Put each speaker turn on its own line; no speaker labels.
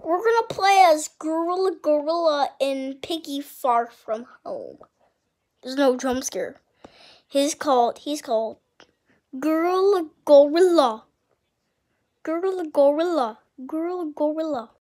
We're gonna play as gorilla in Piggy Far From Home. There's no jump scare. He's called gorilla.